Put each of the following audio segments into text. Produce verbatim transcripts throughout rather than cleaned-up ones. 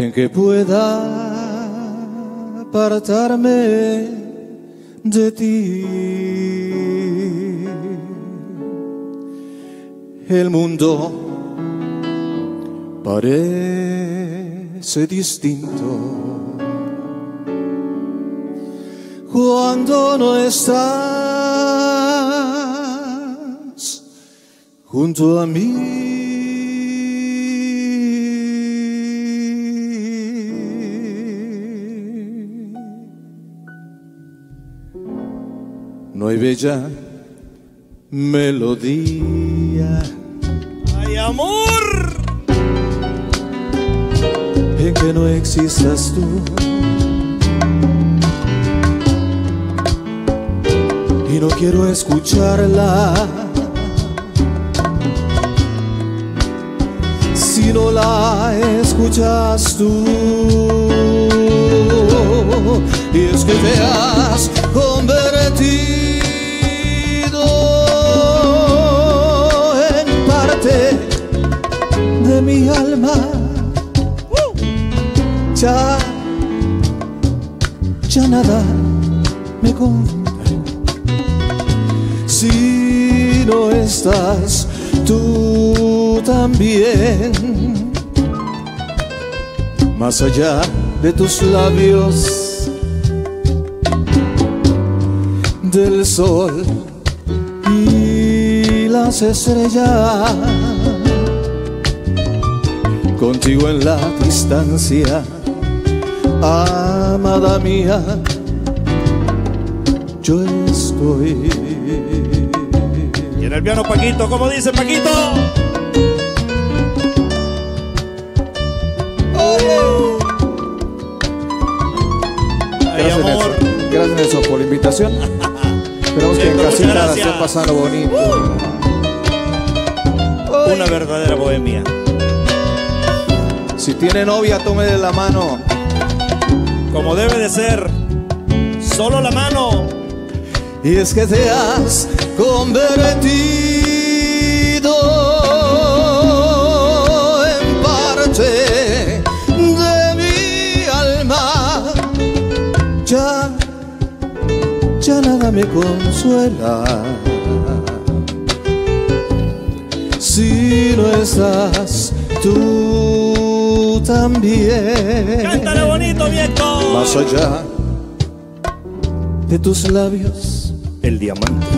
en que pueda apartarme de ti. El mundo parece distinto cuando no estás junto a mí. No hay bella melodía, ¡ay, amor!, en que no existas tú. Y no quiero escucharla si no la escuchas tú. Y es que te has convertido en parte de mi alma. Ya, ya nada me confunde si no estás tú también. Más allá de tus labios, del sol y las estrellas, contigo en la distancia, amada mía, yo estoy. Y en el piano Paquito, ¿cómo dice Paquito? Oye. Ay, Gracias, amor. Nelson. Gracias, Nelson, por la invitación. Esperamos que en Muchas casita la gracias. estén pasando bonito. Uh. Una verdadera bohemia. Si tiene novia, tome de la mano. Como debe de ser. Solo la mano. Y es que te has convertido en parte de mi alma. Ya, ya nada me consuela si no estás tú también. Cántale bonito, viejo. Más allá de tus labios, el diamante,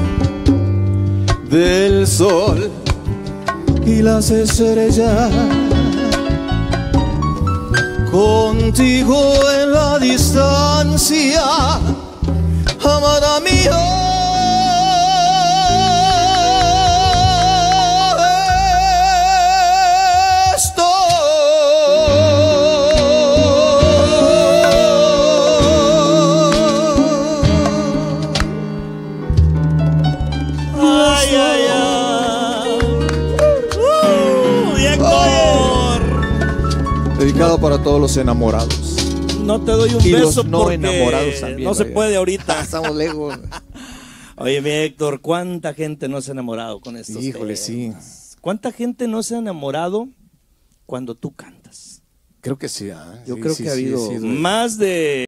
del sol y las estrellas, contigo en la distancia, amada mía. ay, ay, ay. Uh, Héctor. Dedicado para todos los enamorados. No te doy un Y beso los no porque enamorados también, no se oiga. puede ahorita. Estamos lejos. Oye, mi Héctor, ¿cuánta gente no se ha enamorado con estos Híjole, temas? sí. ¿Cuánta gente no se ha enamorado cuando tú cantas? Creo que sí. ¿eh? Yo Sí, creo sí, que ha sí, habido sí, sí. más de